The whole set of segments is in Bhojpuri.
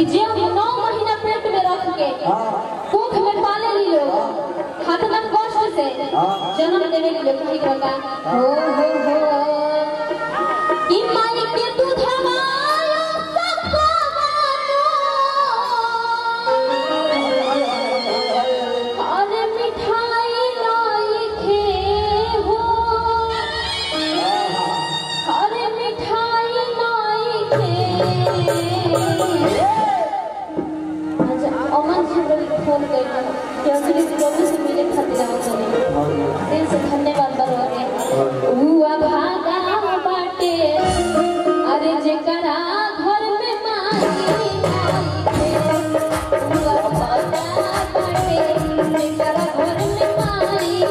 कि जे 9 महीना पेट में रख के कुख में पाले ली लोग हाथ में कष्ट से जन्म देवे ली लोग ठीक रखा हो कि माई के दूध हमारा सबको मानो अरे मिठाई लाई खे हो अरे मिठाई लाई खे अमन जी फोन कर क्योंकि प्रभु से मिले खातिर आवत दिल से धन्यवाद बरवाने हुआ भागा बाटे अरे जेकरा घर में माई हुआ भागा बाटे जेकरा घर में माई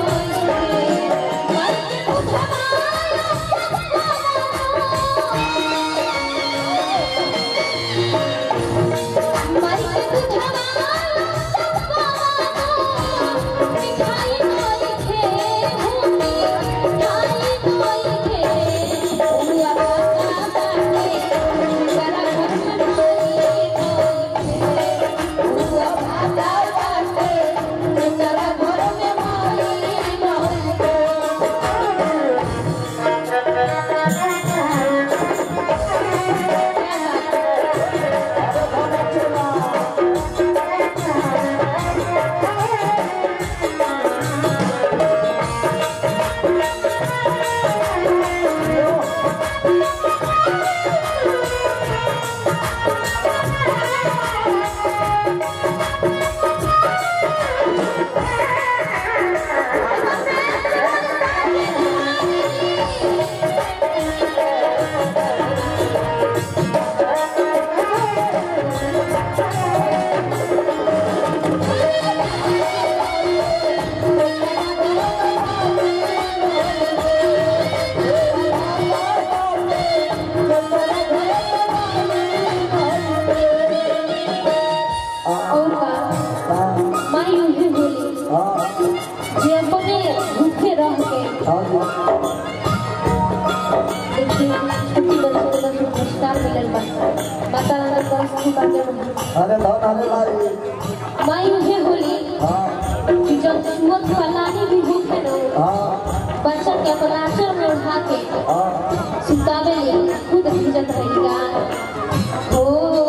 माई मुझे होली जब सुमत फलाने भी भूखे नो बच्चा के अपना आंचल में उठा के सुतावे ले खुद भीजत रहेगा हो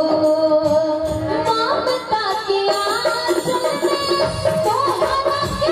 ममता के आंचल में तोहरा के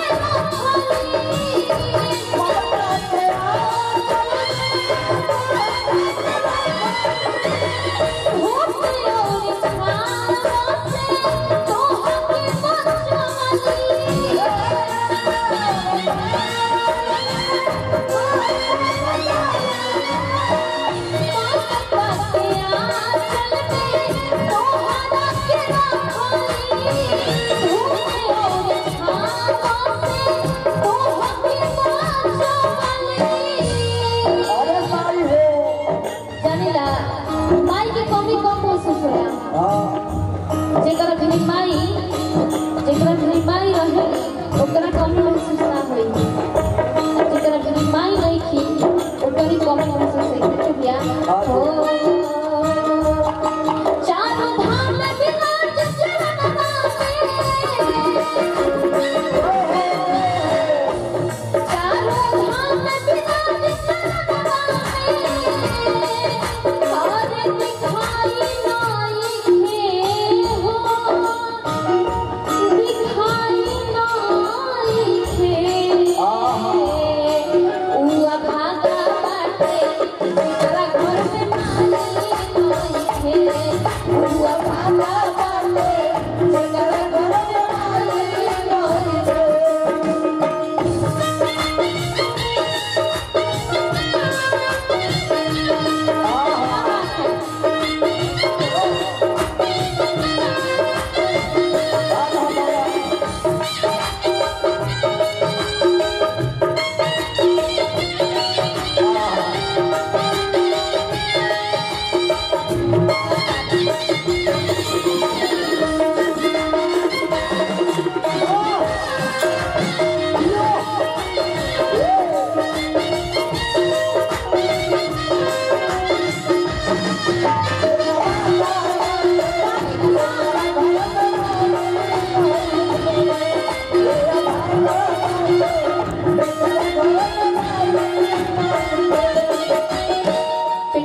जेकरा भी माई रहे ओकरा कमी महसूस ना होई जेकरा भी माई नहीं थी ओकरी कमी महसूस होई क्या हो चारों धाम में विराज चरण नामे चारों धाम में विराज चरण नामे और दिखाई भागा बाटे तेरा घर में माई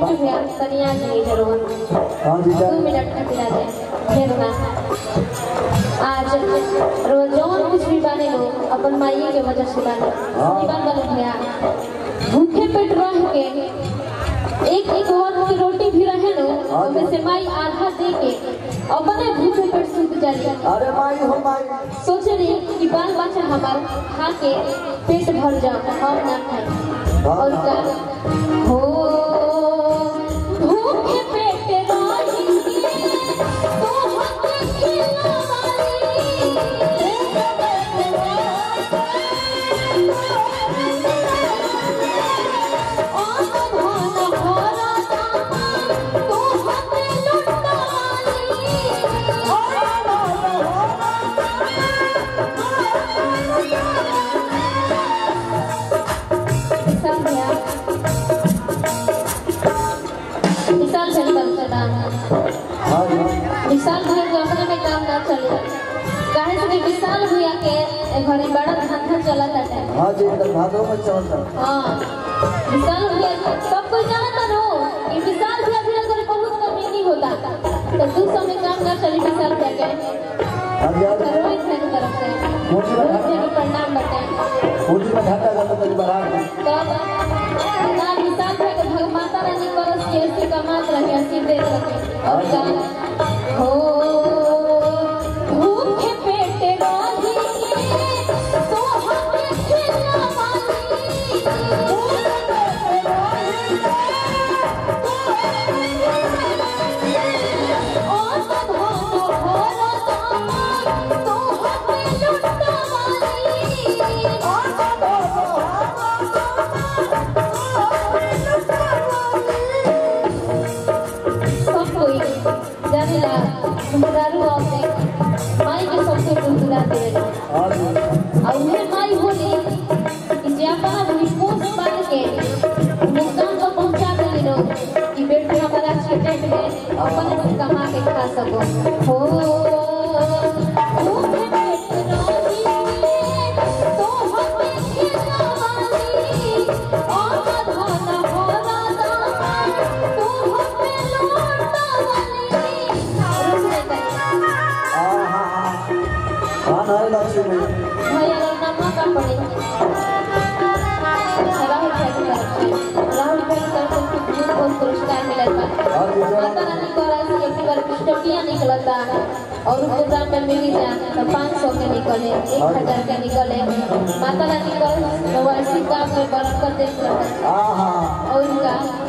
पिंटू भैया तनिया जी जरूर 2 मिनट खातिर आ जाए फिर ना आज रोजान कुछ भी बने लो अपन माई के वजह से बने जीवन बने भैया भूखे पेट रह के एक वक्त की रोटी भी रहे लो उसमें से माई आधा दे के अपने भूखे पेट सूख जाए। अरे माई हो माई सोचे रही कि बाल बच्चा हमार खा के पेट भर जाओ हम ना खाए और का हो भूखे पेट रही तो हमें खिलावाली विशाल भैया के अपने में काम ना चले काहे से विशाल भैया के घरे बड़ा धंधा चलता है। हां जी भादों में चलता हां विशाल भैया सब कोई जानता हो कि विशाल भैया भी अगर बहुत कमी नहीं होता तो 200 में काम ना चले विशाल भैया के। हां जी रोहित भाई की तरफ से प्रणाम बताएं पूरी में घाटा जाता तो बढ़ा तब ना विशाल भैया के भगमाता रानी करस के ऐसे कमात रहे आशीर्वाद रखे और का हो भूखे पेट रही तो हमें खिलावाली और सब हो तो हमें लुटावाली और सब कोई जानेला मुरारू आपने माई के सबसे बुलबुला देला और उन्हें माई होली कि जे अपना रिपोर्ट बन के मुकाम को पहुंचा दे लो कि बेटे हमारा पेट में अपने से कमा के खा सको हो भूखे पेट रही तो हमें खिलावाली और धन भरा दाम तो हमें लौटावाली। भैया नामा का पड़े राहुल भाई की तरफ से बहुत पुरस्कार मिला था माता रानी को ऐसे एक बार स्टोकियां निकलता और प्रोग्राम में मिली जा तो 500 के निकले 1000 के निकले माता रानी को वैसी काम में बरकत दे और उनका